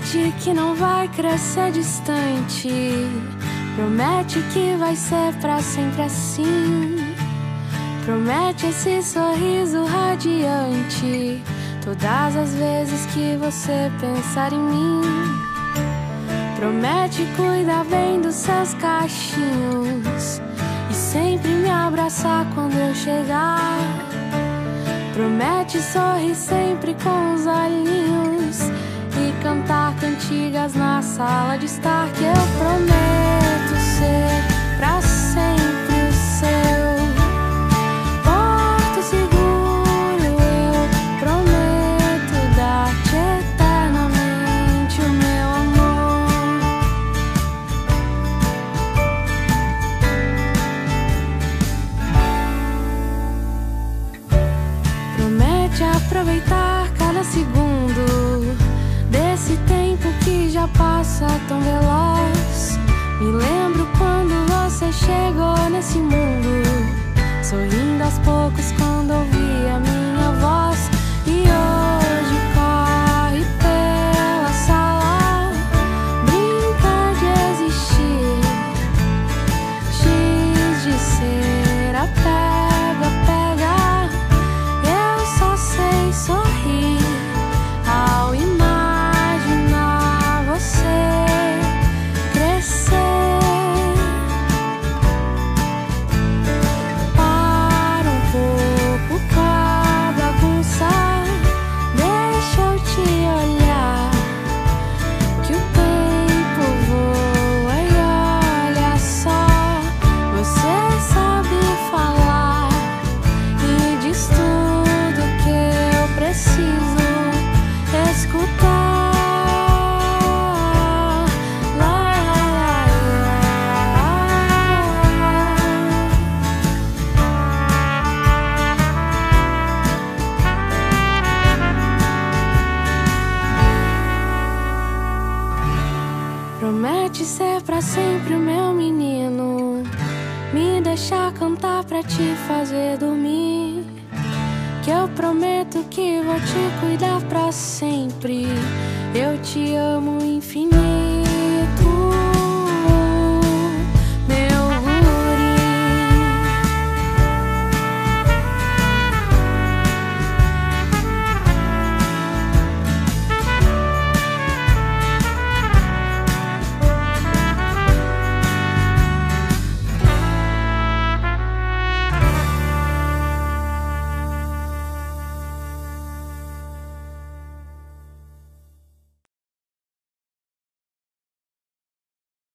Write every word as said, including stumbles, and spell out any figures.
Promete que não vai crescer distante. Promete que vai ser pra sempre assim. Promete esse sorriso radiante todas as vezes que você pensar em mim. Promete cuidar bem dos seus cachinhos e sempre me abraçar quando eu chegar. Promete sorrir sempre com os olhinhos e cantar cantigas na sala de estar. Que eu prometo ser pra sempre o seu porto seguro. Eu prometo dar-te eternamente o meu amor. Promete aproveitar cada segundo desse tempo que já passa tão veloz. Me lembro quando você chegou nesse mundo, sorrindo aos poucos quando ouvi a minha voz. E hoje corre pela sala, brinca de existir, giz de cera, pega, pega. Eu só sei sorrir ao imaginar você crescer. Para um pouco com a bagunça, deixa eu te olhar, que o tempo voa e olha só. Você sabe falar e diz tudo que eu preciso escutar. Promete ser pra sempre o meu menino, me deixar cantar pra te fazer dormir. Que eu prometo que vou te cuidar pra sempre. Eu te amo infinito.